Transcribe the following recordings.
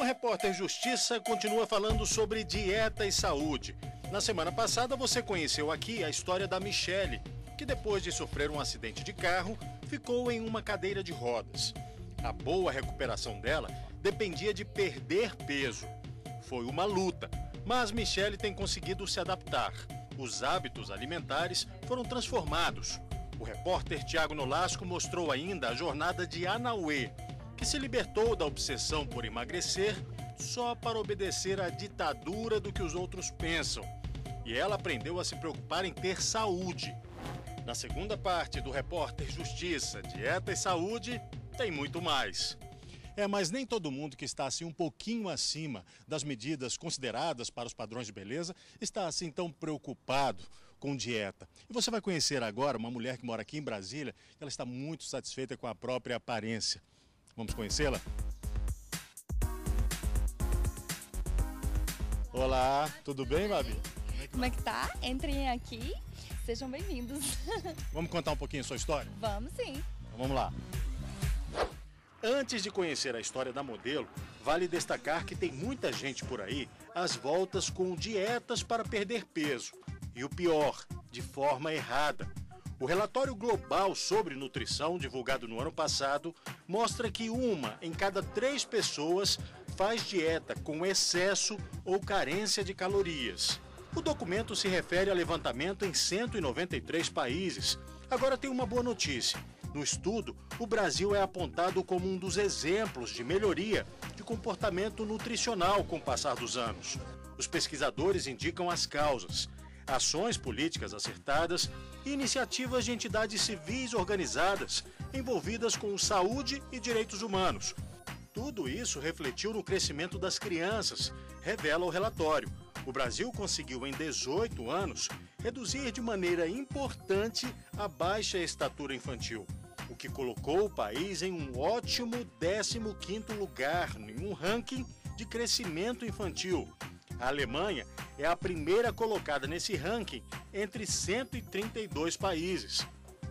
Repórter Justiça continua falando sobre dieta e saúde. Na semana passada você conheceu aqui a história da Michele, que depois de sofrer um acidente de carro, ficou em uma cadeira de rodas. A boa recuperação dela dependia de perder peso. Foi uma luta, mas Michele tem conseguido se adaptar. Os hábitos alimentares foram transformados. O repórter Tiago Nolasco mostrou ainda a jornada de Anauê, que se libertou da obsessão por emagrecer só para obedecer à ditadura do que os outros pensam. E ela aprendeu a se preocupar em ter saúde. Na segunda parte do Repórter Justiça, Dieta e Saúde, tem muito mais. Mas nem todo mundo que está assim um pouquinho acima das medidas consideradas para os padrões de beleza está assim tão preocupado com dieta. E você vai conhecer agora uma mulher que mora aqui em Brasília, ela está muito satisfeita com a própria aparência. Vamos conhecê-la? Olá, tudo bem, Babi? Como é que tá? Entrem aqui, sejam bem-vindos. Vamos contar um pouquinho a sua história? Vamos sim. Então, vamos lá. Antes de conhecer a história da modelo, vale destacar que tem muita gente por aí às voltas com dietas para perder peso. E o pior, de forma errada. O relatório global sobre nutrição, divulgado no ano passado, mostra que 1 em cada 3 pessoas faz dieta com excesso ou carência de calorias. O documento se refere a levantamento em 193 países. Agora tem uma boa notícia. No estudo, o Brasil é apontado como um dos exemplos de melhoria de comportamento nutricional com o passar dos anos. Os pesquisadores indicam as causas, ações políticas acertadas e iniciativas de entidades civis organizadas envolvidas com saúde e direitos humanos. Tudo isso refletiu no crescimento das crianças, revela o relatório. O Brasil conseguiu, em 18 anos, reduzir de maneira importante a baixa estatura infantil, o que colocou o país em um ótimo 15º lugar em um ranking de crescimento infantil. A Alemanha é a primeira colocada nesse ranking entre 132 países.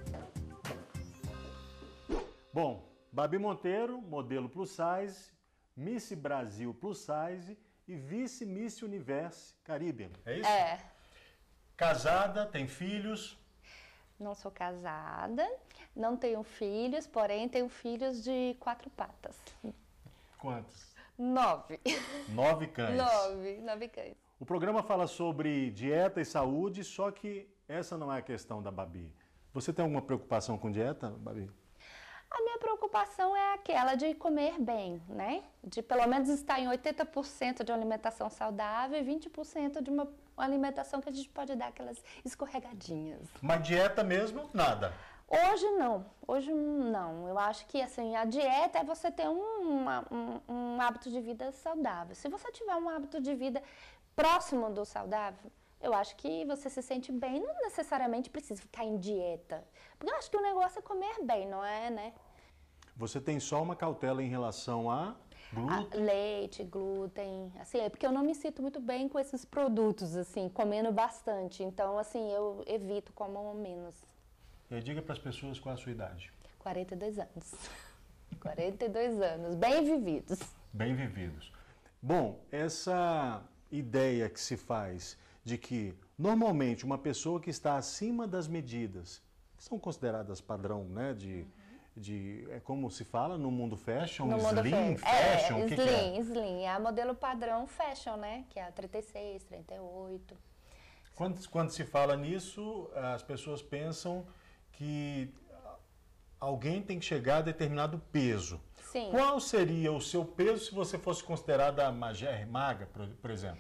Bom, Babi Monteiro, modelo plus size, Miss Brasil plus size e vice-Miss Universe Caribe. É isso? É. Casada, tem filhos? Não sou casada, não tenho filhos, porém tenho filhos de 4 patas. Quantos? 9. 9 cães. 9 cães. O programa fala sobre dieta e saúde, só que essa não é a questão da Babi. Você tem alguma preocupação com dieta, Babi? A minha preocupação é aquela de comer bem, né? De pelo menos estar em 80% de uma alimentação saudável e 20% de uma alimentação que a gente pode dar aquelas escorregadinhas. Mas dieta mesmo, nada? Hoje não. Eu acho que assim, a dieta é você ter um hábito de vida saudável. Se você tiver um hábito de vida próximo do saudável, eu acho que você se sente bem, não necessariamente precisa ficar em dieta. Porque eu acho que o negócio é comer bem, não é, né? Você tem só uma cautela em relação a glúten? Leite, glúten, assim, é porque eu não me sinto muito bem com esses produtos, assim, comendo bastante. Então, assim, eu evito, como menos. E aí, diga para as pessoas qual é a sua idade. 42 anos. 42 anos, bem vividos. Bem vividos. Bom, essa ideia que se faz de que, normalmente, uma pessoa que está acima das medidas, que são consideradas padrão, né, é como se fala no mundo fashion, no slim, mundo fashion, slim, é a modelo padrão fashion, né, que é a 36, 38. Quando se fala nisso, as pessoas pensam que alguém tem que chegar a determinado peso. Sim. Qual seria o seu peso se você fosse considerada magra, por exemplo?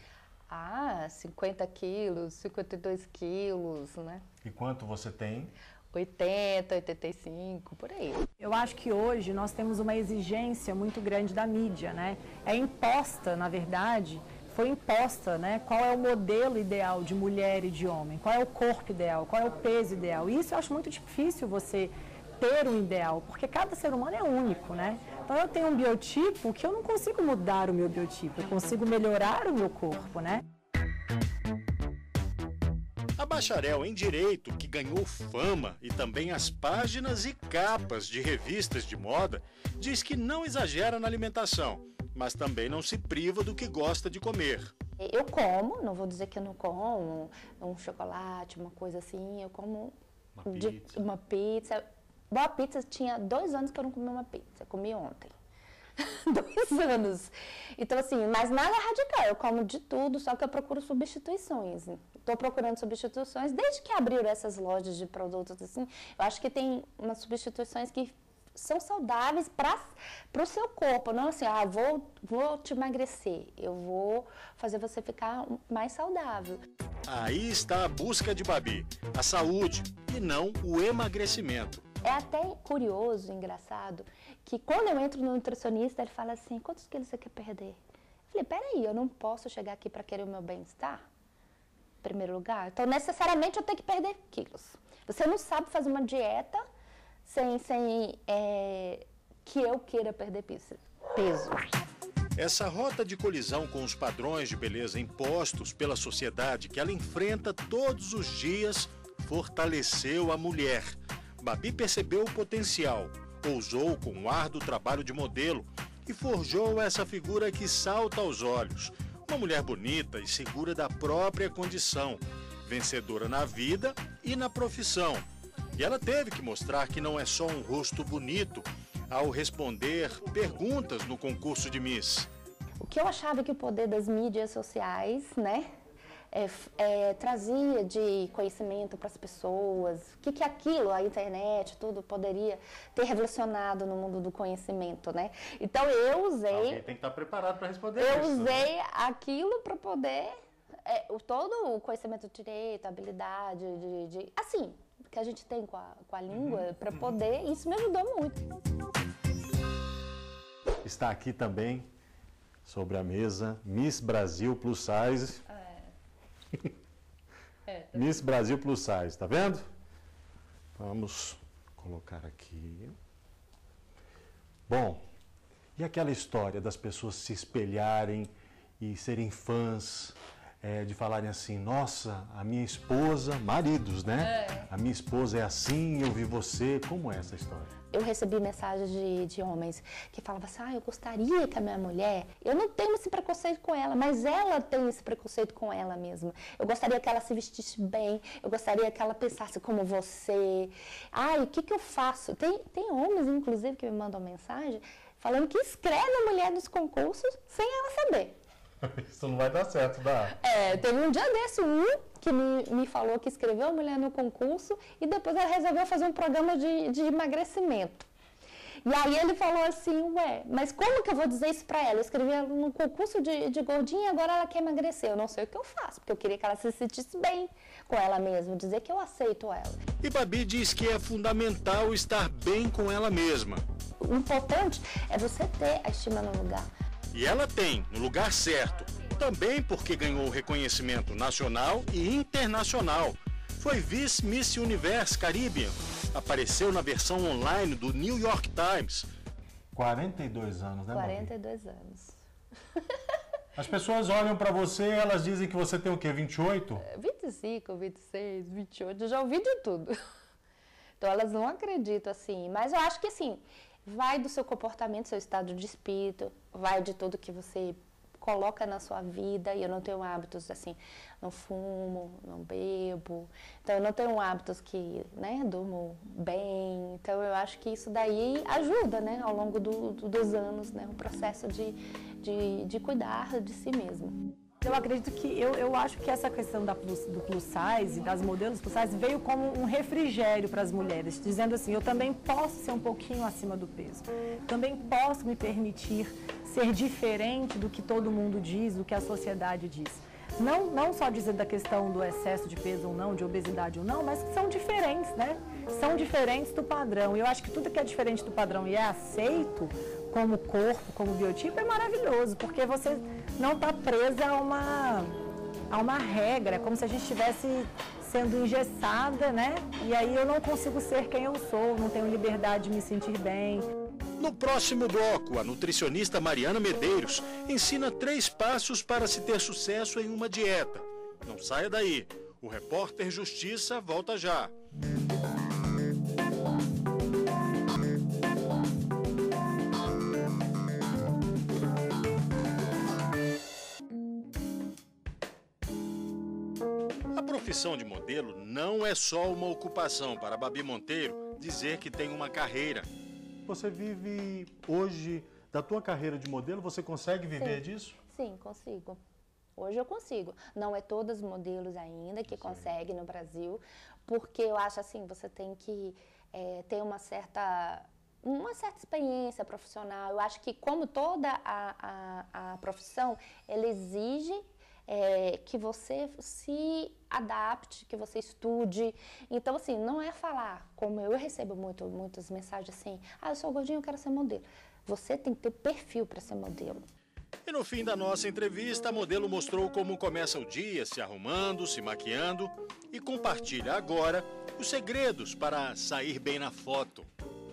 50 quilos, 52 quilos, né? E quanto você tem? 80, 85, por aí. Eu acho que hoje nós temos uma exigência muito grande da mídia, né? É imposta, na verdade, foi imposta, né? Qual é o modelo ideal de mulher e de homem, qual é o corpo ideal, qual é o peso ideal. E isso eu acho muito difícil você ter um ideal, porque cada ser humano é único, né? Então eu tenho um biotipo que eu não consigo mudar o meu biotipo, eu consigo melhorar o meu corpo, né? A bacharel em Direito, que ganhou fama e também as páginas e capas de revistas de moda, diz que não exagera na alimentação, mas também não se priva do que gosta de comer. Eu como, não vou dizer que eu não como um chocolate, uma coisa assim, eu como uma pizza. Boa pizza, tinha 2 anos que eu não comi uma pizza, eu comi ontem. 2 anos. Então, assim, mas nada radical, eu como de tudo, só que eu procuro substituições. Estou procurando substituições, desde que abriram essas lojas de produtos, assim, eu acho que tem umas substituições que são saudáveis para o seu corpo, não assim, vou te emagrecer, eu vou fazer você ficar mais saudável. Aí está a busca de Babi, a saúde e não o emagrecimento. É até curioso, engraçado, que quando eu entro no nutricionista, ele fala assim, quantos quilos você quer perder? Eu falei, peraí, eu não posso chegar aqui para querer o meu bem-estar? Em primeiro lugar. Então, necessariamente, eu tenho que perder quilos. Você não sabe fazer uma dieta sem que eu queira perder peso. Essa rota de colisão com os padrões de beleza impostos pela sociedade que ela enfrenta todos os dias fortaleceu a mulher. Babi percebeu o potencial, ousou com o árduo trabalho de modelo e forjou essa figura que salta aos olhos. Uma mulher bonita e segura da própria condição, vencedora na vida e na profissão. E ela teve que mostrar que não é só um rosto bonito ao responder perguntas no concurso de Miss. O que eu achava que o poder das mídias sociais, né, trazia de conhecimento para as pessoas, o que aquilo, a internet, tudo poderia ter revolucionado no mundo do conhecimento, né? Então eu usei... Alguém tem que estar preparado para responder eu isso. Eu usei aquilo para poder... todo o conhecimento de direito, habilidade, assim, que a gente tem com a língua, para poder... Isso me ajudou muito. Está aqui também, sobre a mesa, Miss Brasil Plus Size. Miss Brasil Plus Size, tá vendo? Vamos colocar aqui. Bom, e aquela história das pessoas se espelharem e serem fãs, de falarem assim, nossa, a minha esposa, maridos, né? A minha esposa é assim, eu vi você. Como é essa história? Eu recebi mensagens de homens que falavam assim, eu gostaria que a minha mulher, eu não tenho esse preconceito com ela, mas ela tem esse preconceito com ela mesma. Eu gostaria que ela se vestisse bem, eu gostaria que ela pensasse como você. O que eu faço? Tem homens, inclusive, que me mandam mensagem falando que escreve a mulher nos concursos sem ela saber. Isso não vai dar certo, dá? Teve um dia desse, que me falou que escreveu a mulher no concurso e depois ela resolveu fazer um programa de emagrecimento. E aí ele falou assim, mas como que eu vou dizer isso pra ela? Eu escrevi ela no concurso de gordinha e agora ela quer emagrecer. Eu não sei o que eu faço, porque eu queria que ela se sentisse bem com ela mesma, dizer que eu aceito ela. E Babi diz que é fundamental estar bem com ela mesma. O importante é você ter a estima no lugar. E ela tem, no lugar certo, também porque ganhou reconhecimento nacional e internacional. Foi vice-Miss Universe Caribbean, apareceu na versão online do New York Times. 42 anos, né, 42 anos. As pessoas olham para você e elas dizem que você tem o quê, 28? 25, 26, 28, eu já ouvi de tudo. Então elas não acreditam assim, mas eu acho que assim... Vai do seu comportamento, seu estado de espírito, vai de tudo que você coloca na sua vida. E eu não tenho hábitos assim, não fumo, não bebo. Então, eu não tenho hábitos que, durmo bem. Então, eu acho que isso daí ajuda, ao longo dos anos, o processo de cuidar de si mesmo. Eu acredito que, eu acho que essa questão do plus size, das modelos plus size, veio como um refrigério para as mulheres, dizendo assim, eu também posso ser um pouquinho acima do peso, também posso me permitir ser diferente do que todo mundo diz, do que a sociedade diz. Não só dizer da questão do excesso de peso ou não, de obesidade ou não, mas que são diferentes, né? São diferentes do padrão. E eu acho que tudo que é diferente do padrão e é aceito como corpo, como biotipo, é maravilhoso, porque você não está presa a uma regra, como se a gente estivesse sendo engessada, né? E aí eu não consigo ser quem eu sou, não tenho liberdade de me sentir bem. No próximo bloco, a nutricionista Mariana Medeiros ensina 3 passos para se ter sucesso em uma dieta. Não saia daí, o Repórter Justiça volta já. profissão de modelo não é só uma ocupação para a Babi Monteiro dizer que tem uma carreira. Você vive hoje da tua carreira de modelo? Você consegue viver disso? Sim, consigo. Hoje eu consigo. Não é todos os modelos ainda que conseguem no Brasil, porque eu acho assim, você tem que ter uma certa experiência profissional. Eu acho que como toda a profissão, ela exige que você se adapte, que você estude. Então, assim, não é falar, como eu recebo muitas mensagens assim, eu sou gordinha, eu quero ser modelo. Você tem que ter perfil para ser modelo. E no fim da nossa entrevista, a modelo mostrou como começa o dia se arrumando, se maquiando e compartilha agora os segredos para sair bem na foto.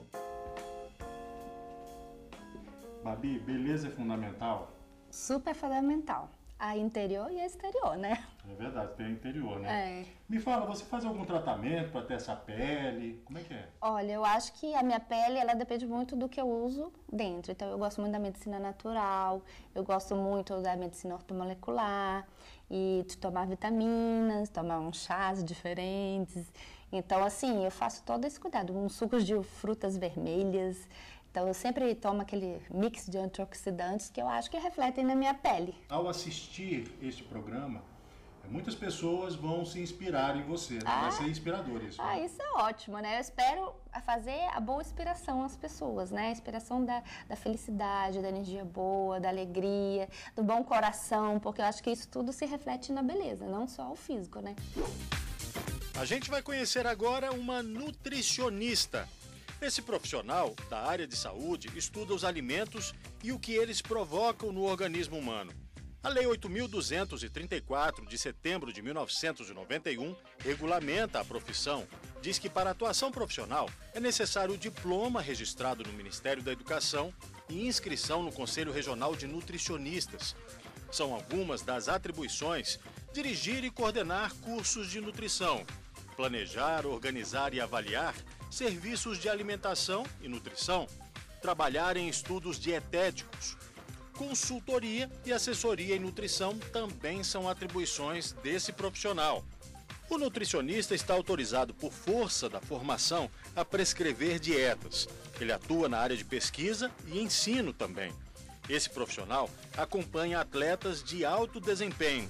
Babi, beleza é fundamental? Super fundamental. A interior e a exterior, né? É verdade, tem a interior, né? Me fala, você faz algum tratamento para ter essa pele? Como é que é? Olha, eu acho que a minha pele, ela depende muito do que eu uso dentro. Então, eu gosto muito da medicina natural, eu gosto muito da medicina ortomolecular e de tomar vitaminas, tomar uns chás diferentes. Então, assim, eu faço todo esse cuidado, uns sucos de frutas vermelhas. Então, eu sempre tomo aquele mix de antioxidantes que eu acho que refletem na minha pele. Ao assistir este programa, muitas pessoas vão se inspirar em você, né? Vai ser inspirador isso. Né? Isso é ótimo, né? Eu espero fazer a boa inspiração às pessoas, né? A inspiração da felicidade, da energia boa, da alegria, do bom coração, porque eu acho que isso tudo se reflete na beleza, não só o físico, né? A gente vai conhecer agora uma nutricionista. Esse profissional da área de saúde estuda os alimentos e o que eles provocam no organismo humano. A Lei 8.234, de setembro de 1991, regulamenta a profissão. Diz que para a atuação profissional é necessário o diploma registrado no Ministério da Educação e inscrição no Conselho Regional de Nutricionistas. São algumas das atribuições: dirigir e coordenar cursos de nutrição, planejar, organizar e avaliar serviços de alimentação e nutrição, trabalhar em estudos dietéticos. Consultoria e assessoria em nutrição também são atribuições desse profissional. O nutricionista está autorizado por força da formação a prescrever dietas. Ele atua na área de pesquisa e ensino também. Esse profissional acompanha atletas de alto desempenho.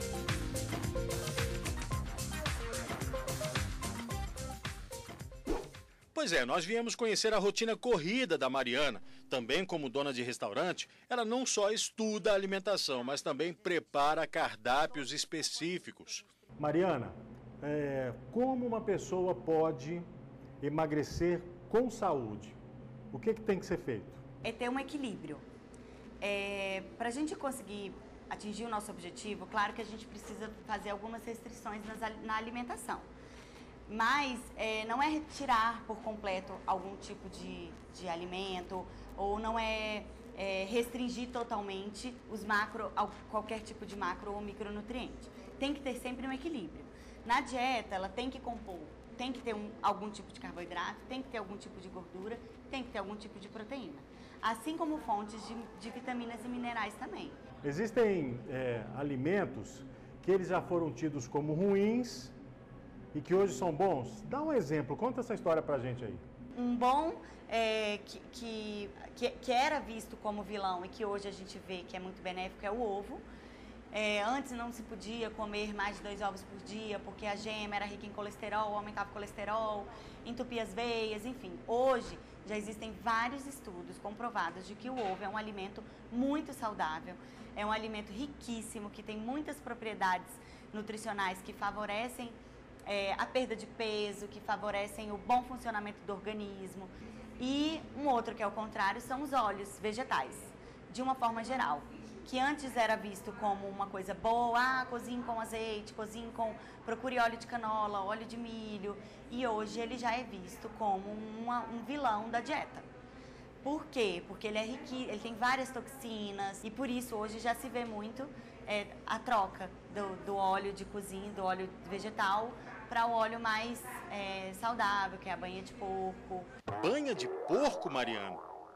Pois é, nós viemos conhecer a rotina corrida da Mariana. Também como dona de restaurante, ela não só estuda a alimentação, mas também prepara cardápios específicos. Mariana, como uma pessoa pode emagrecer com saúde? O que tem que ser feito? É ter um equilíbrio. Para a gente conseguir atingir o nosso objetivo, claro que a gente precisa fazer algumas restrições na alimentação. Mas não é retirar por completo algum tipo de alimento ou não é restringir totalmente qualquer tipo de macro ou micronutriente. Tem que ter sempre um equilíbrio. Na dieta, ela tem que compor, tem que ter algum tipo de carboidrato, tem que ter algum tipo de gordura, tem que ter algum tipo de proteína. Assim como fontes de vitaminas e minerais também. Existem alimentos que eles já foram tidos como ruins e que hoje são bons? Dá um exemplo, conta essa história pra gente aí. Um bom que era visto como vilão e que hoje a gente vê que é muito benéfico é o ovo. Antes não se podia comer mais de 2 ovos por dia porque a gema era rica em colesterol, aumentava o colesterol, entupia as veias, enfim. Hoje já existem vários estudos comprovados de que o ovo é um alimento muito saudável, é um alimento riquíssimo, que tem muitas propriedades nutricionais que favorecem a perda de peso, que favorecem o bom funcionamento do organismo. E um outro que é o contrário são os óleos vegetais, de uma forma geral, que antes era visto como uma coisa boa, cozinhe com azeite, procure óleo de canola, óleo de milho, e hoje ele já é visto como um vilão da dieta. Por quê? Porque ele ele tem várias toxinas e por isso hoje já se vê muito a troca do óleo de cozinha, do óleo vegetal, para o óleo mais saudável, que é a banha de porco. Banha de porco, Mariana?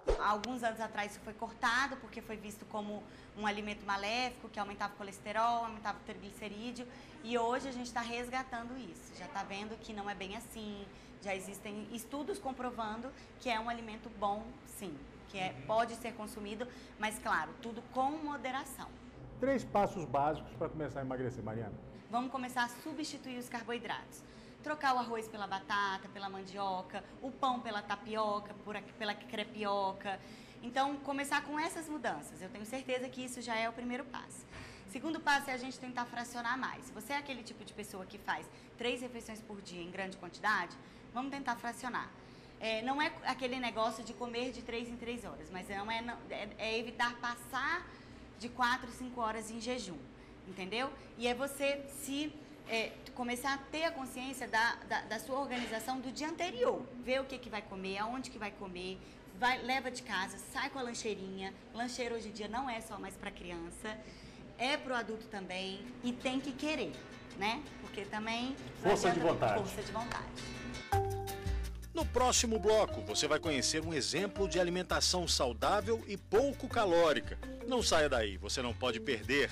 Há alguns anos atrás isso foi cortado porque foi visto como um alimento maléfico, que aumentava o colesterol, aumentava o triglicerídeo, e hoje a gente está resgatando isso, já está vendo que não é bem assim, já existem estudos comprovando que é um alimento bom, sim, que pode ser consumido, mas claro, tudo com moderação. 3 passos básicos para começar a emagrecer, Mariana. Vamos começar a substituir os carboidratos. Trocar o arroz pela batata, pela mandioca, o pão pela tapioca, pela crepioca. Então, começar com essas mudanças. Eu tenho certeza que isso já é o primeiro passo. Segundo passo é a gente tentar fracionar mais. Se você é aquele tipo de pessoa que faz 3 refeições por dia em grande quantidade, vamos tentar fracionar. Não é aquele negócio de comer de 3 em 3 horas, mas é evitar passar de 4, 5 horas em jejum, entendeu? E é você começar a ter a consciência da sua organização do dia anterior. Ver o que vai comer, aonde que vai comer, leva de casa, sai com a lancheirinha. Lancheira hoje em dia não é só mais para criança, é para o adulto também, e tem que querer, né? Porque também... Força de vontade. Força de vontade. No próximo bloco, você vai conhecer um exemplo de alimentação saudável e pouco calórica. Não saia daí, você não pode perder.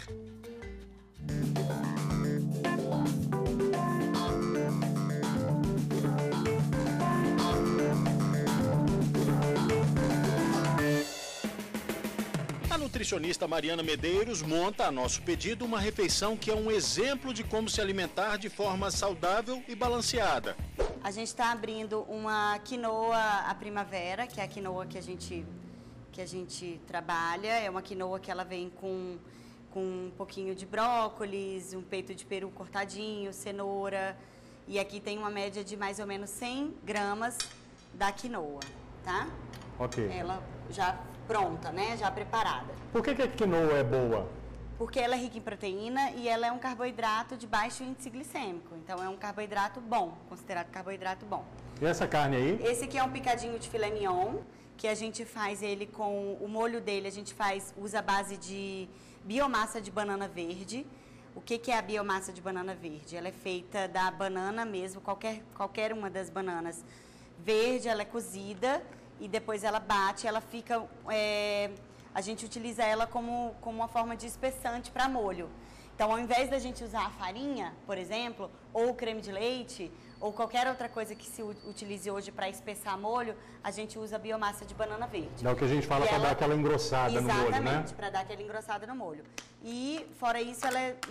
A nutricionista Mariana Medeiros monta a nosso pedido uma refeição que é um exemplo de como se alimentar de forma saudável e balanceada. A gente está abrindo uma quinoa à primavera, que é a quinoa que a gente trabalha. É uma quinoa que ela vem com um pouquinho de brócolis, um peito de peru cortadinho, cenoura. E aqui tem uma média de mais ou menos 100 gramas da quinoa, tá? Ok. Ela já pronta, né? Já preparada. Por que a quinoa é boa? Porque ela é rica em proteína e ela é um carboidrato de baixo índice glicêmico. Então, é um carboidrato bom, considerado carboidrato bom. E essa carne aí? Esse aqui é um picadinho de filé mignon, que a gente faz ele com o molho dele, a gente usa a base de biomassa de banana verde. O que é a biomassa de banana verde? Ela é feita da banana mesmo, qualquer uma das bananas verde, ela é cozida e depois ela bate, ela fica... a gente utiliza ela como uma forma de espessante para molho. Então, ao invés da gente usar a farinha, por exemplo, ou o creme de leite, ou qualquer outra coisa que se utilize hoje para espessar molho, a gente usa a biomassa de banana verde. É o que a gente fala para dar aquela engrossada no molho, né? Exatamente, para dar aquela engrossada no molho. E, fora isso, ela é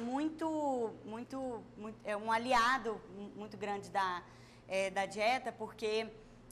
é um aliado muito grande da dieta, porque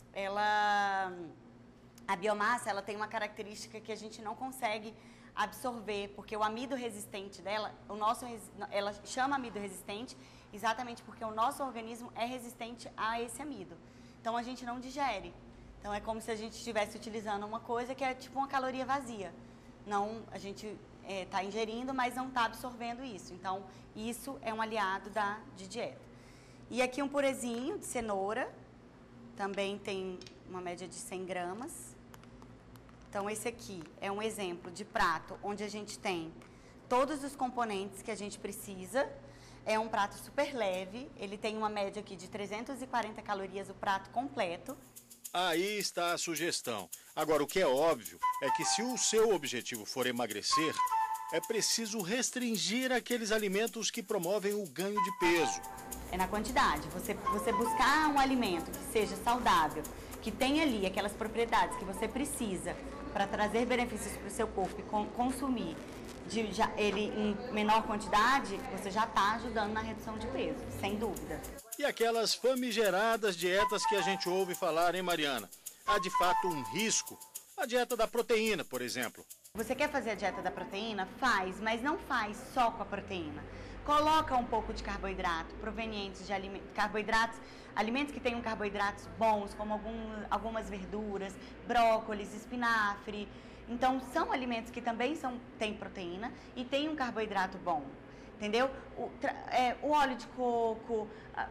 a biomassa, ela tem uma característica que a gente não consegue absorver, porque o amido resistente dela, ela chama amido resistente exatamente porque o nosso organismo é resistente a esse amido. Então, a gente não digere. Então, é como se a gente estivesse utilizando uma coisa que é tipo uma caloria vazia. Não, a gente está ingerindo, mas não está absorvendo isso. Então, isso é um aliado de dieta. E aqui um purezinho de cenoura, também tem uma média de 100 gramas. Então, esse aqui é um exemplo de prato onde a gente tem todos os componentes que a gente precisa. É um prato super leve, ele tem uma média aqui de 340 calorias o prato completo. Aí está a sugestão. Agora, o que é óbvio é que se o seu objetivo for emagrecer, é preciso restringir aqueles alimentos que promovem o ganho de peso. É na quantidade. Você buscar um alimento que seja saudável, que tenha ali aquelas propriedades que você precisa para trazer benefícios para o seu corpo e consumir ele em menor quantidade, você já está ajudando na redução de peso, sem dúvida. E aquelas famigeradas dietas que a gente ouve falar, hein, Mariana? Há de fato um risco? A dieta da proteína, por exemplo. Você quer fazer a dieta da proteína? Faz, mas não faz só com a proteína. Coloca um pouco de carboidrato, provenientes de alimentos que tenham carboidratos bons, como algumas verduras, brócolis, espinafre. Então, são alimentos que também têm proteína e têm um carboidrato bom, entendeu? O óleo de coco,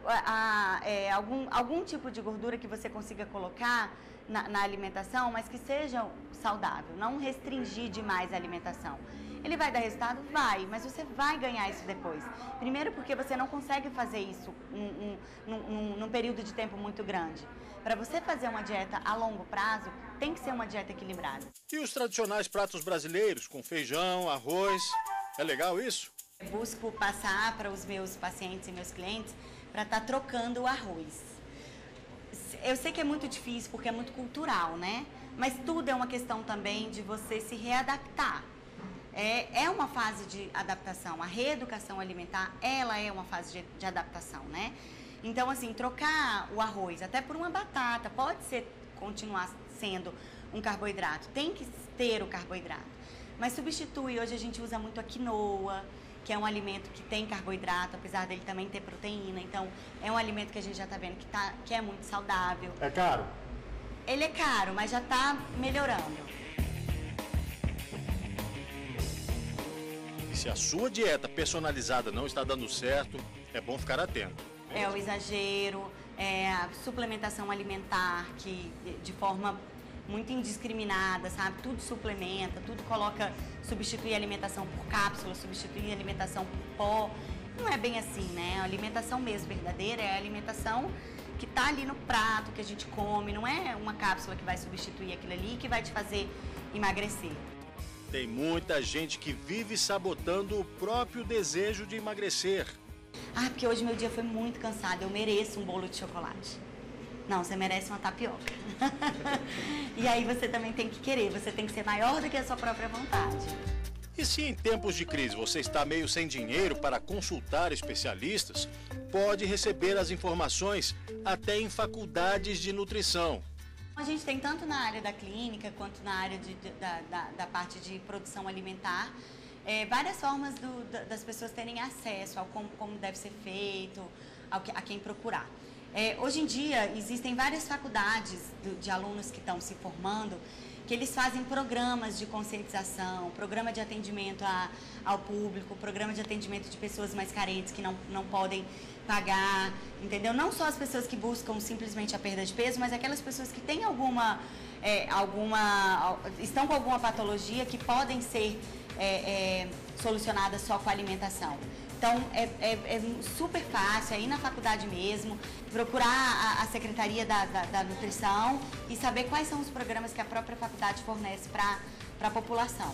algum tipo de gordura que você consiga colocar na alimentação, mas que seja saudável, não restringir demais a alimentação. Ele vai dar resultado? Vai, mas você vai ganhar isso depois. Primeiro porque você não consegue fazer isso num período de tempo muito grande. Para você fazer uma dieta a longo prazo, tem que ser uma dieta equilibrada. E os tradicionais pratos brasileiros, com feijão, arroz, é legal isso? Eu busco passar para os meus pacientes e meus clientes para estar trocando o arroz. Eu sei que é muito difícil porque é muito cultural, né? Mas tudo é uma questão também de você se readaptar. É uma fase de adaptação. A reeducação alimentar, ela é uma fase de adaptação, né? Então, assim, trocar o arroz até por uma batata, pode ser, continuar sendo um carboidrato, tem que ter o carboidrato. Mas substitui, hoje a gente usa muito a quinoa, que é um alimento que tem carboidrato, apesar dele também ter proteína. Então, é um alimento que a gente já está vendo que é muito saudável. É caro? Ele é caro, mas já está melhorando. E se a sua dieta personalizada não está dando certo, é bom ficar atento. É o exagero, a suplementação alimentar, que de forma muito indiscriminada, sabe? Tudo suplementa, tudo coloca, substituir a alimentação por cápsula, substituir a alimentação por pó. Não é bem assim, né? A alimentação mesmo verdadeira é a alimentação que está ali no prato, que a gente come, não é uma cápsula que vai substituir aquilo ali e que vai te fazer emagrecer. Tem muita gente que vive sabotando o próprio desejo de emagrecer. Ah, porque hoje meu dia foi muito cansado, eu mereço um bolo de chocolate. Não, você merece uma tapioca. E aí você também tem que querer, você tem que ser maior do que a sua própria vontade. E se em tempos de crise você está meio sem dinheiro para consultar especialistas, pode receber as informações até em faculdades de nutrição. A gente tem tanto na área da clínica quanto na área da parte de produção alimentar, várias formas das pessoas terem acesso ao como deve ser feito, a quem procurar. Hoje em dia, existem várias faculdades de alunos que estão se formando, que eles fazem programas de conscientização, programa de atendimento ao público, programa de atendimento de pessoas mais carentes que não podem pagar, entendeu? Não só as pessoas que buscam simplesmente a perda de peso, mas aquelas pessoas que têm estão com alguma patologia que podem ser solucionadas só com a alimentação. Então, é super fácil, é ir na faculdade mesmo, procurar a Secretaria da Nutrição e saber quais são os programas que a própria faculdade fornece para a população.